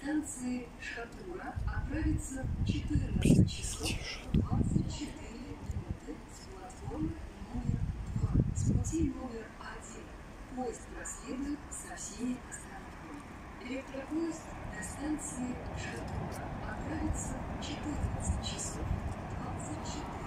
станции Шатура отправится в 14 часов 24 минуты с платформы номер 2. С пути номер 1 поезд проследует со всеми остановками. Электропоезд до станции Шатура отправится в 14 часов 24